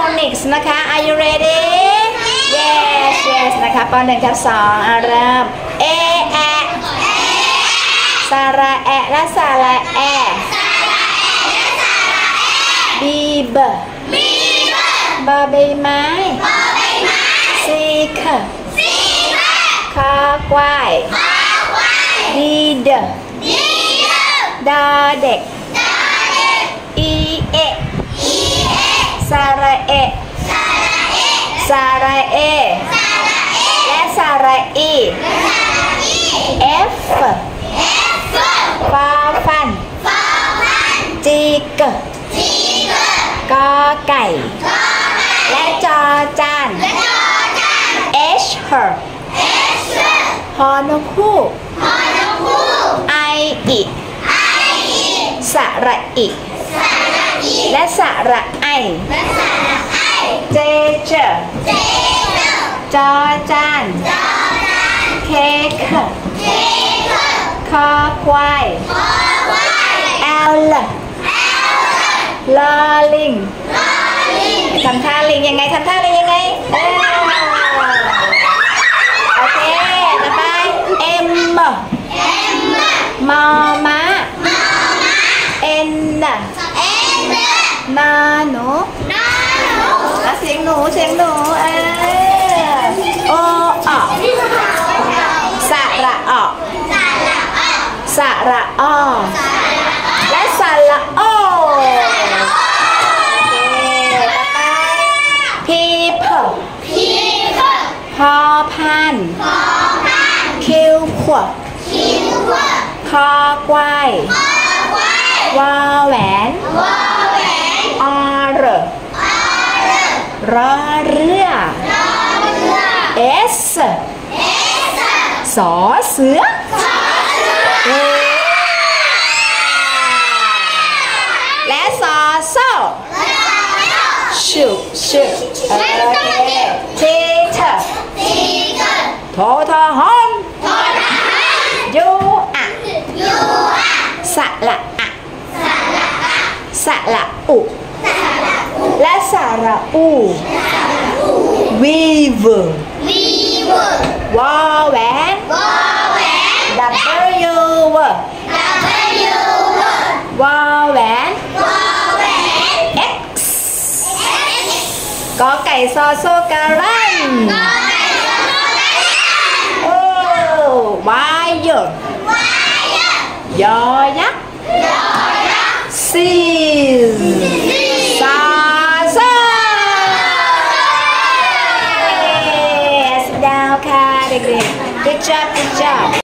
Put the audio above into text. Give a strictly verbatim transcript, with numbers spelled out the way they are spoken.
phonics นะคะ Are you ready yes yes นะคะปหนึ่งทับสองเอาเริ่ม A แอะสระแอะและสระแอ B เบบอใบไม้C คคอควายดีเดดอเด็กอีเอสระเอสระเอและสระอี F ฟอฟันจีกกอไก่และจอจาน H ฮอนกฮูก I อิสระอิและสระไอ J เจจอจานเค้กคอควาย L ลอลิงทำท่าลิงยังไงทำท่าลิงยังไงโอเคต่อไป M มอม้า N นาหนูเสียงหนูเสียงหนูเออโออสระอสระอและสระโอพีเพพอพันคิวขวบคอควายวอแหวนอรรอเรือเอสสอเสือและสอโซ่ชุชุโอเคทีเธอโททหอนยูอะสระอะสระอุและสระอูวีเวอร์วอแหวนดับเบิลยูเวอร์วอแหวนกอไก่ซอโซการันโอ้วายเยอะยอยักษ์ซีซาซาเอสดาวค่ะเด็กๆ good job good job